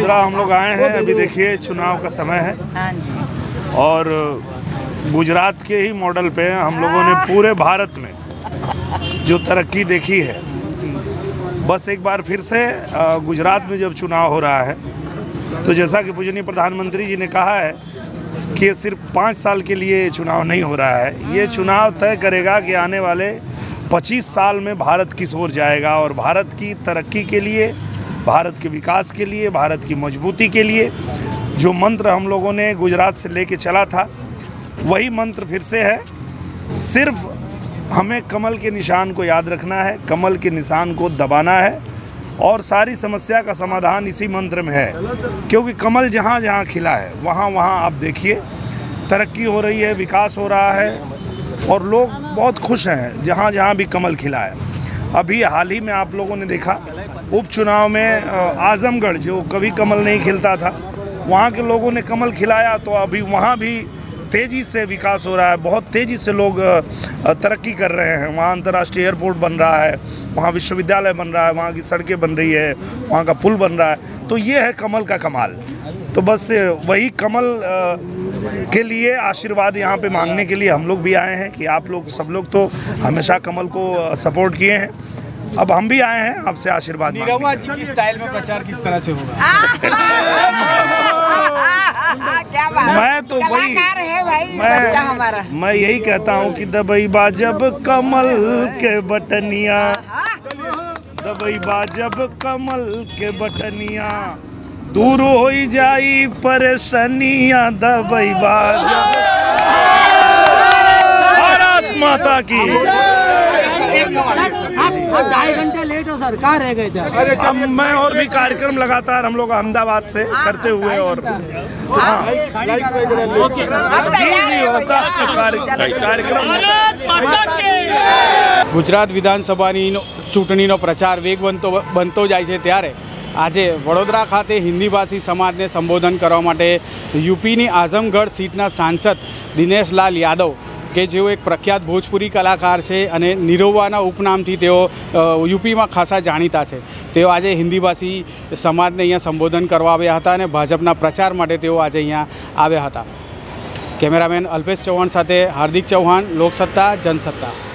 वडोदरा हम लोग आए हैं। अभी देखिए चुनाव का समय है। हाँ जी। और गुजरात के ही मॉडल पे हम लोगों ने पूरे भारत में जो तरक्की देखी है, बस एक बार फिर से गुजरात में जब चुनाव हो रहा है तो जैसा कि पूजनीय प्रधानमंत्री जी ने कहा है कि ये सिर्फ 5 साल के लिए चुनाव नहीं हो रहा है, ये चुनाव तय करेगा कि आने वाले 25 साल में भारत किस ओर जाएगा। और भारत की तरक्की के लिए, भारत के विकास के लिए, भारत की मजबूती के लिए जो मंत्र हम लोगों ने गुजरात से लेके चला था, वही मंत्र फिर से है। सिर्फ हमें कमल के निशान को याद रखना है, कमल के निशान को दबाना है और सारी समस्या का समाधान इसी मंत्र में है। क्योंकि कमल जहाँ जहाँ खिला है वहाँ वहाँ आप देखिए तरक्की हो रही है, विकास हो रहा है और लोग बहुत खुश हैं जहाँ जहाँ भी कमल खिला है। अभी हाल ही में आप लोगों ने देखा उपचुनाव में आजमगढ़ जो कभी कमल नहीं खिलता था, वहाँ के लोगों ने कमल खिलाया तो अभी वहाँ भी तेज़ी से विकास हो रहा है, बहुत तेज़ी से लोग तरक्की कर रहे हैं। वहाँ अंतर्राष्ट्रीय एयरपोर्ट बन रहा है, वहाँ विश्वविद्यालय बन रहा है, वहाँ की सड़कें बन रही है, वहाँ का पुल बन रहा है। तो ये है कमल का कमाल। तो बस वही कमल के लिए आशीर्वाद यहाँ पे मांगने के लिए हम लोग भी आए हैं कि आप लोग सब लोग तो हमेशा कमल को सपोर्ट किए हैं, अब हम भी आए हैं आपसे आशीर्वाद मांगने। निरहुआ जी की स्टाइल में प्रचार किस तरह से होगा? क्या बात, मैं तो वही है भाई, बच्चा हमारा। मैं यही कहता हूँ कि दबई बाजब कमल के बटनिया, दबई बाजब कमल के बटनिया, दूर हो जाई परेशानियां, दबई बाजब। भारत माता की। आप 2.5 घंटे लेट हो सर, कहाँ रह गए थे? अब मैं और भी कार्यक्रम लगातार हम लोग अहमदाबाद से करते हुए और जी होता कार्यक्रम। ગુજરાત વિધાનસભાની ચૂંટણીનો પ્રચાર બનતો જાય છે ત્યારે આજે વડોદરા ખાતે હિન્દી ભાષી સમાજને સંબોધન કરવા માટે યુપીની આઝમગઢ સીટના સાંસદ દિનેશલાલ યાદવ કે જેઓ એક પ્રખ્યાત ભોજપુરી કલાકાર છે અને નિરहुआના ઉપનામથી તેઓ યુપીમાં ખાસા જાણીતા છે, તેઓ આજે હિન્દી ભાષી સમાજને અહીંયા સંબોધન કરવા આવ્યા હતા અને ભાજપના પ્રચાર માટે તેઓ આજે અહીંયા આવ્યા હતા। કેમેરામેન અલ્પેશ ચૌહાણ સાથે હાર્દિક ચૌહાણ, લોકસત્તા જનસત્તા।